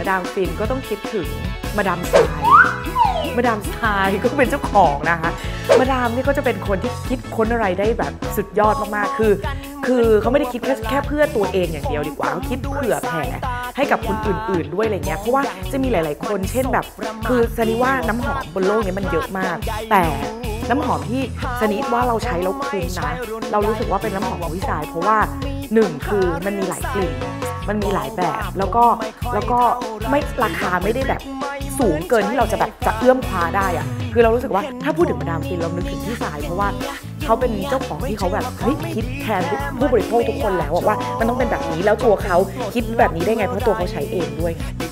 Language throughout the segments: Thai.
ดามฟินก็ต้องคิดถึงมาดามทรายมาดามทรายก็เป็นเจ้าของนะคะมาดามนี่ก็จะเป็นคนที่คิดค้นอะไรได้แบบสุดยอดมากๆคือเขาไม่ได้คิดแค่เพื่อตัวเองอย่างเดียวดีกว่าเขาคิดเผื่อแผ่ให้กับคนอื่นๆด้วยอะไรเงี้ยเพราะว่าจะมีหลายๆคนเช่นแบบคือสนิว่าน้ำหอมบนโลกนี้มันเยอะมากแต่น้ำหอมที่สนิว่าเราใช้แล้วคุ้มนะเรารู้สึกว่าเป็นน้ำหอมของพี่สายเพราะว่า1คือมันมีหลายกลิ่นมันมีหลายแบบแล้วก็ไม่ราคาไม่ได้แบบสูงเกินที่เราจะแบบจะเอื้อมคว้าได้อะคือเรารู้สึกว่าถ้าพูดถึงมาดามฟินเรานึกถึงพี่สายเพราะว่าเขาเป็นเจ้าของที่เขาแบบคิดแทนผู้บริโภคทุกคนแล้วว่ามันต้องเป็นแบบนี้แล้วตัวเขาคิดแบบนี้ได้ไงเพราะตัวเขาใช้เองด้วย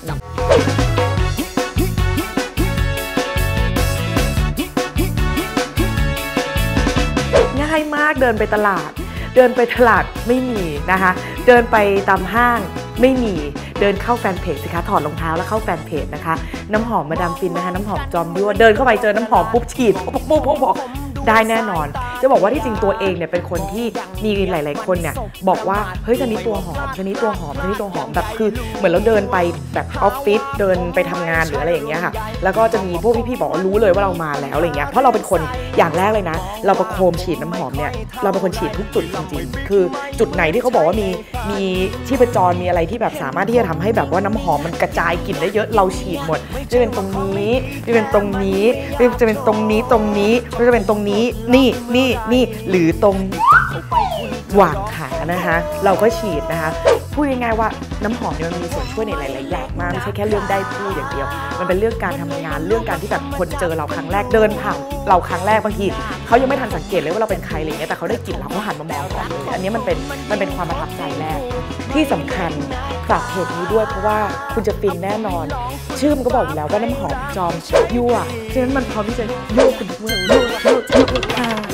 ง่ายมากเดินไปตลาดไม่มีนะคะเดินไปตามห้างไม่มีเดินเข้าแฟนเพจสิคะถอดรองเท้าแล้วเข้าแฟนเพจนะคะน้ำหอมมาดามฟินนะคะน้ำหอมจอมยั่วเดินเข้าไปเจอน้ำหอมปุ๊บฉีดปุ๊บบอกได้แน่นอนจะบอกว่าที่จริงตัวเองเนี่ยเป็นคนที่มีหลายๆคนเนี่ยบอกว่าเฮ้ยชนิดตัวหอมชนิดตัวหอมแบบคือเหมือนเราเดินไปแบบออฟฟิศเดินไปทำงานหรืออะไรอย่างเงี้ยค่ะแล้วก็จะมีพวกพี่ๆบอกว่ารู้เลยว่าเรามาแล้วอะไรเงี้ยเพราะเราเป็นคนอย่างแรกเลยนะเราประโคมฉีดน้ำหอมเนี่ยเราเป็นคนฉีดทุกจุดจริงๆคือจุดไหนที่เขาบอกว่ามีชีพจรมีอะไรที่แบบสามารถที่จะทำให้แบบว่าน้ำหอมมันกระจายกลิ่นได้เยอะเราฉีดหมดจะเป็นตรงนี้จะเป็นตรงนี้จะเป็นตรงนี้จะเป็นตรงนี้นี่หรือตรงหว่างขานะคะเราก็ฉีดนะคะพูดง่ายๆว่าน้ำหอมเนี่ยมันมีส่วนช่วยในหลายๆอย่างมากไม่ใช่แค่เรื่องได้พูดอย่างเดียวมันเป็นเรื่องการทำงานเรื่องการที่แบบคนเจอเราครั้งแรกเดินผ่านเราครั้งแรกบางทีเขายังไม่ทันสังเกตเลยว่าเราเป็นใครอะไรเงี้ยแต่เขาได้กลิ่นเราเขาหันมามองก่อนเลยอันนี้มันเป็นความประทับใจแรกที่สำคัญฝากเพจนี้ด้วยเพราะว่าคุณจะฟินแน่นอนชื่อมันก็บอกอยู่แล้วว่าน้ำหอมจอมยั่วฉะนั้นมันพร้อมที่จะยั่วคุณยั่วค่ะ